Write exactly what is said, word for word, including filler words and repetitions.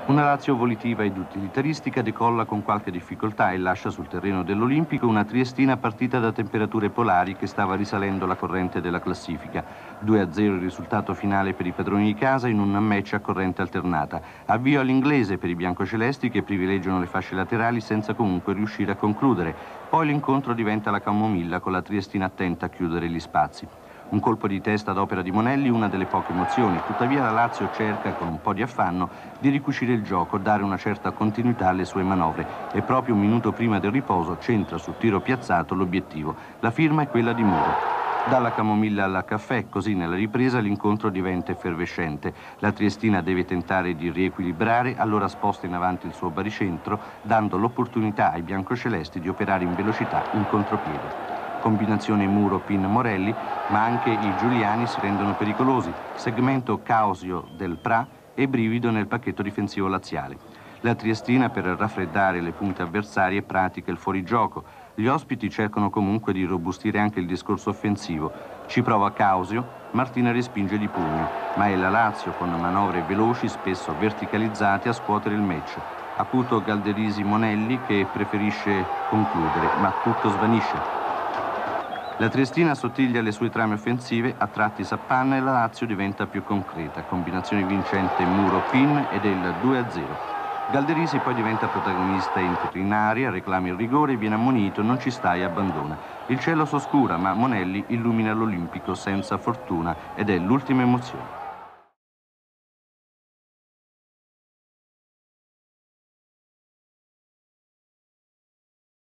Una Lazio volitiva ed utilitaristica decolla con qualche difficoltà e lascia sul terreno dell'Olimpico una Triestina partita da temperature polari che stava risalendo la corrente della classifica. due a zero il risultato finale per i padroni di casa in un match a corrente alternata. Avvio all'inglese per i biancocelesti che privilegiano le fasce laterali senza comunque riuscire a concludere. Poi l'incontro diventa la camomilla con la Triestina attenta a chiudere gli spazi. Un colpo di testa ad opera di Monelli, una delle poche emozioni. Tuttavia la Lazio cerca, con un po' di affanno, di ricucire il gioco, dare una certa continuità alle sue manovre. E proprio un minuto prima del riposo centra sul tiro piazzato l'obiettivo. La firma è quella di Muro. Dalla camomilla al caffè, così nella ripresa l'incontro diventa effervescente. La Triestina deve tentare di riequilibrare, allora sposta in avanti il suo baricentro, dando l'opportunità ai biancocelesti di operare in velocità in contropiede. Combinazione Muro-Pin-Morelli, ma anche i giuliani si rendono pericolosi. Segmento Causio del Pra e brivido nel pacchetto difensivo laziale. La Triestina, per raffreddare le punte avversarie, pratica il fuorigioco. Gli ospiti cercano comunque di robustire anche il discorso offensivo. Ci prova Causio, Martina respinge di pugno, ma è la Lazio con manovre veloci, spesso verticalizzate, a scuotere il match. Acuto Galderisi Monelli che preferisce concludere, ma tutto svanisce. La Triestina assottiglia le sue trame offensive, a tratti s'appanna e la Lazio diventa più concreta. Combinazione vincente Muro-Pin ed è il due a zero. Galderisi poi diventa protagonista, entra in aria, reclama il rigore, viene ammonito, non ci sta e abbandona. Il cielo s'oscura, ma Monelli illumina l'Olimpico senza fortuna ed è l'ultima emozione.